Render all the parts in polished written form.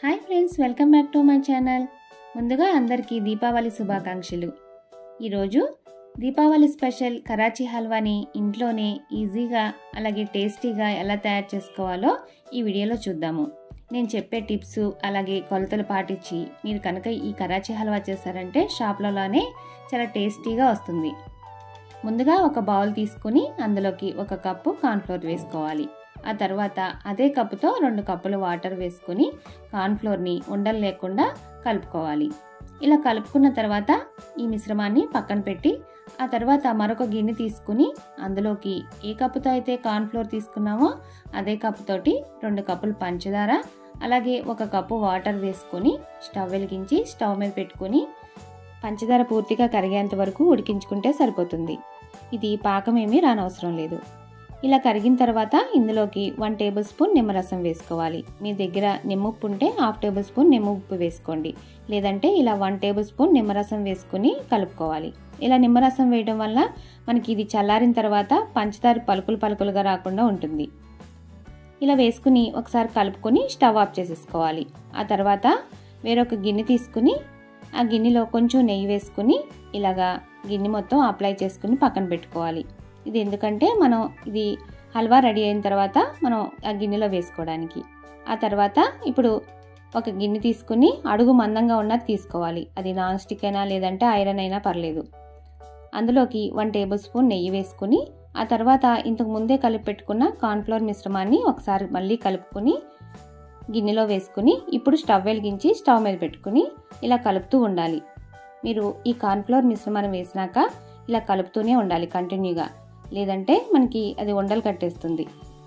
Hi friends, welcome back to my channel. ముందుగా అందరికీ దీపావళి శుభాకాంక్షలు. ఈరోజు దీపావళి స్పెషల్ కరాచీ హల్వాని ఇంట్లోనే ఈజీగా అలాగే టేస్టీగా ఎలా తయారు చేసుకోవాలో ఈ వీడియోలో చూద్దాము. నేను చెప్పే టిప్స్ అలాగే కొలతలు పాటించి మీరు కనుక ఈ కరాచీ హల్వా చేశారంటే షాప్లోనే చాలా టేస్టీగా వస్తుంది. ముందుగా ఒక బౌల్ తీసుకుని అందులోకి 1 కప్పు కార్న్ఫ్లోర్ వేసుకోవాలి. ఆ తర్వాత అదే కప్పుతో 2 కప్పులు వాటర్ వేసుకుని కార్న్ఫ్లోర్ని ఉండలు లేకుండా కలుపుకోవాలి. ఇలా కలుపుకున్న తర్వాత ఈ మిశ్రమాన్ని పక్కన పెట్టి ఆ తర్వాత మరొక గిన్నె తీసుకుని అందులోకి ఏ కప్పుతో అయితే కార్న్ఫ్లోర్ తీసుకున్నామో అదే కప్పుతోటి 2 కప్పులు పంచదార అలాగే 1 కప్పు వాటర్ వేసుకొని స్టవ్ వెలిగించి స్టవ్ మీద పెట్టుకుని పంచదార పూర్తిగా కరిగేంత వరకు ఉడికించుకుంటే సరిపోతుంది. ఇది పాకం ఏమీ రానవసరం లేదు. ఇలా కరిగిన తర్వాత ఇందులోకి 1 టేబుల్ స్పూన్ నిమ్మరసం వేసుకోవాలి. మీ దగ్గర నిమ్మఉప్పు ఉంటే 1/2 టేబుల్ స్పూన్ నిమ్మఉప్పు వేసుకోండి, లేదంటే ఇలా 1 టేబుల్ స్పూన్ నిమ్మరసం వేసుకుని కలుపుకోవాలి. ఇలా నిమ్మరసం వేయడం వల్ల మనకి ఇది చల్లారిన తర్వాత పంచదార పలుకులుగా రాకుండా ఉంటుంది. ఇలా వేసుకుని ఒకసారి కలుపుకొని స్టవ్ ఆఫ్ చేసేసుకోవాలి. ఆ తర్వాత వేరొక గిన్నె తీసుకుని ఆ గిన్నెలో కొంచెం నెయ్యి వేసుకుని ఇలాగా గిన్నె మొత్తం అప్లై చేసుకుని పక్కన పెట్టుకోవాలి. ఇది ఎందుకంటే మనం ఇది హల్వా రెడీ అయిన తర్వాత మనం ఆ గిన్నెలో వేసుకోవడానికి. ఆ తర్వాత ఇప్పుడు ఒక గిన్నె తీసుకుని అడుగు మందంగా ఉన్నది తీసుకోవాలి. అది నాన్ స్టిక్ అయినా లేదంటే ఐరన్ అయినా పర్లేదు. అందులోకి 1 టేబుల్ స్పూన్ నెయ్యి వేసుకుని ఆ తర్వాత ఇంతకు ముందే కలిపి పెట్టుకున్న కార్న్ఫ్లోర్ మిశ్రమాన్ని ఒకసారి మళ్ళీ కలుపుకొని గిన్నెలో వేసుకుని ఇప్పుడు స్టవ్ వెలిగించి స్టవ్ మీద పెట్టుకుని ఇలా కలుపుతూ ఉండాలి. మీరు ఈ కార్న్ఫ్లోర్ మిశ్రమాన్ని వేసినాక ఇలా కలుపుతూనే ఉండాలి కంటిన్యూగా, లేదంటే మనకి అది ఉండలు కట్టేస్తుంది.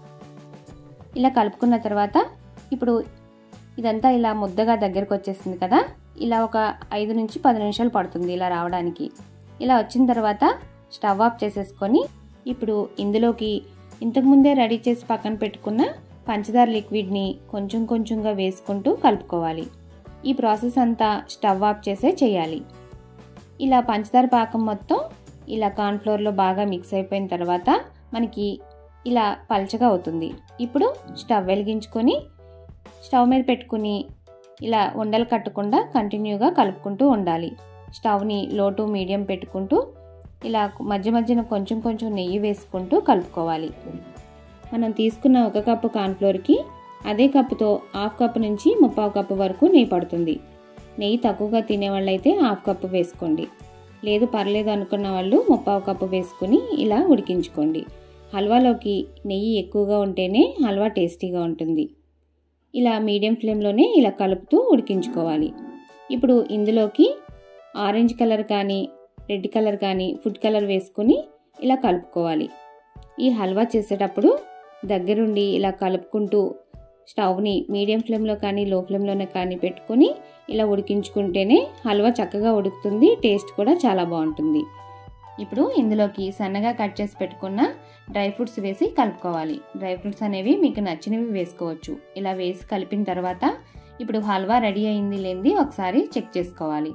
ఇలా కలుపుకున్న తర్వాత ఇప్పుడు ఇదంతా ఇలా ముద్దగా దగ్గరకు వచ్చేసింది కదా, ఇలా ఒక 5 నుంచి 10 నిమిషాలు పడుతుంది ఇలా రావడానికి. ఇలా వచ్చిన తర్వాత స్టవ్ ఆఫ్ చేసేసుకొని ఇప్పుడు ఇందులోకి ఇంతకుముందే రెడీ చేసి పక్కన పెట్టుకున్న పంచదార లిక్విడ్ని కొంచెం కొంచెంగా వేసుకుంటూ కలుపుకోవాలి. ఈ ప్రాసెస్ అంతా స్టవ్ ఆఫ్ చేసే చేయాలి. ఇలా పంచదార పాకం మొత్తం ఇలా కార్న్ఫ్లోర్లో బాగా మిక్స్ అయిపోయిన తర్వాత మనకి ఇలా పల్చగా అవుతుంది. ఇప్పుడు స్టవ్ వెలిగించుకొని స్టవ్ మీద పెట్టుకుని ఇలా ఉండలు కట్టకుండా కంటిన్యూగా కలుపుకుంటూ ఉండాలి. స్టవ్ని లో టు మీడియం పెట్టుకుంటూ ఇలా మధ్య మధ్యన కొంచెం కొంచెం నెయ్యి వేసుకుంటూ కలుపుకోవాలి. మనం తీసుకున్న 1 కప్పు కార్న్ఫ్లోర్కి అదే కప్పుతో 1/2 కప్పు నుంచి 3/4 కప్పు వరకు నెయ్యి పడుతుంది. నెయ్యి తక్కువగా తినేవాళ్ళైతే 1/2 కప్పు వేసుకోండి, లేదు పర్లేదు అనుకున్న వాళ్ళు 3/4 కప్పు వేసుకుని ఇలా ఉడికించుకోండి. హల్వాలోకి నెయ్యి ఎక్కువగా ఉంటేనే హల్వా టేస్టీగా ఉంటుంది. ఇలా మీడియం ఫ్లేమ్లోనే ఇలా కలుపుతూ ఉడికించుకోవాలి. ఇప్పుడు ఇందులోకి ఆరెంజ్ కలర్ కానీ రెడ్ కలర్ కానీ ఫుడ్ కలర్ వేసుకుని ఇలా కలుపుకోవాలి. ఈ హల్వా చేసేటప్పుడు దగ్గరుండి ఇలా కలుపుకుంటూ స్టవ్ని మీడియం ఫ్లేమ్లో కానీ లో ఫ్లేమ్లోనే కానీ పెట్టుకొని ఇలా ఉడికించుకుంటేనే హల్వా చక్కగా ఉడుకుతుంది, టేస్ట్ కూడా చాలా బాగుంటుంది. ఇప్పుడు ఇందులోకి సన్నగా కట్ చేసి పెట్టుకున్న డ్రై ఫ్రూట్స్ వేసి కలుపుకోవాలి. డ్రై ఫ్రూట్స్ అనేవి మీకు నచ్చినవి వేసుకోవచ్చు. ఇలా వేసి కలిపిన తర్వాత ఇప్పుడు హల్వా రెడీ అయింది లేనిది ఒకసారి చెక్ చేసుకోవాలి.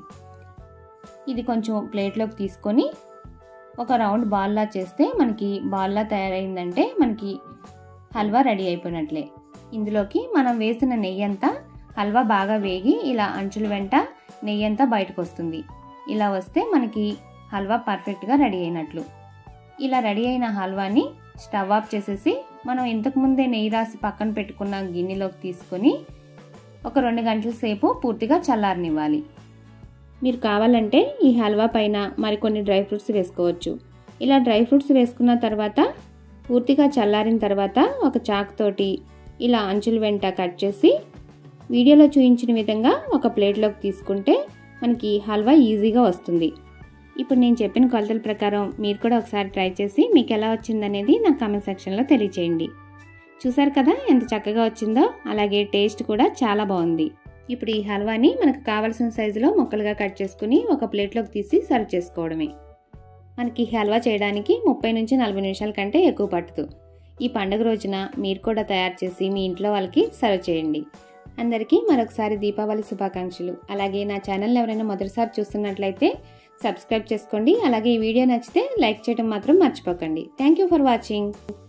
ఇది కొంచెం ప్లేట్లోకి తీసుకొని ఒక రౌండ్ బాల్లా చేస్తే మనకి బాల్లా తయారైందంటే మనకి హల్వా రెడీ అయిపోయినట్లే. ఇందులోకి మనం వేసిన నెయ్యి అంతా హల్వా బాగా వేగి ఇలా అంచుల వెంట నెయ్యి అంతా బయటకు వస్తుంది. ఇలా వస్తే మనకి హల్వా పర్ఫెక్ట్గా రెడీ అయినట్లు. ఇలా రెడీ అయిన హల్వాని స్టవ్ ఆఫ్ చేసేసి మనం ఇంతకుముందే నెయ్యి రాసి పక్కన పెట్టుకున్న గిన్నెలోకి తీసుకొని ఒక 2 గంటల సేపు పూర్తిగా చల్లారనివ్వాలి. మీరు కావాలంటే ఈ హల్వా పైన మరికొన్ని డ్రై ఫ్రూట్స్ వేసుకోవచ్చు. ఇలా డ్రై ఫ్రూట్స్ వేసుకున్న తర్వాత పూర్తిగా చల్లారిన తర్వాత ఒక చాకుతోటి ఇలా అంచుల వెంట కట్ చేసి వీడియోలో చూపించిన విధంగా ఒక ప్లేట్లోకి తీసుకుంటే మనకి హల్వా ఈజీగా వస్తుంది. ఇప్పుడు నేను చెప్పిన కొలతల ప్రకారం మీరు కూడా ఒకసారి ట్రై చేసి మీకు ఎలా వచ్చిందనేది నా కామెంట్ సెక్షన్లో తెలియచేయండి. చూసారు కదా ఎంత చక్కగా వచ్చిందో, అలాగే టేస్ట్ కూడా చాలా బాగుంది. ఇప్పుడు ఈ హల్వాని మనకు కావలసిన సైజులో ముక్కలుగా కట్ చేసుకుని ఒక ప్లేట్లోకి తీసి సర్వ్ చేసుకోవడమే. మనకి హల్వా చేయడానికి 30 నుంచి 40 నిమిషాల కంటే ఎక్కువ పట్టదు. ఈ పండుగ రోజున మీరు కూడా తయారు చేసి మీ ఇంట్లో వాళ్ళకి సర్వ్ చేయండి. అందరికీ మరొకసారి దీపావళి శుభాకాంక్షలు. అలాగే నా ఛానల్ ఎవరైనా మొదటిసారి చూస్తున్నట్లయితే సబ్స్క్రైబ్ చేసుకోండి. అలాగే ఈ వీడియో నచ్చితే లైక్ చేయడం మాత్రం మర్చిపోకండి. Thank you for watching.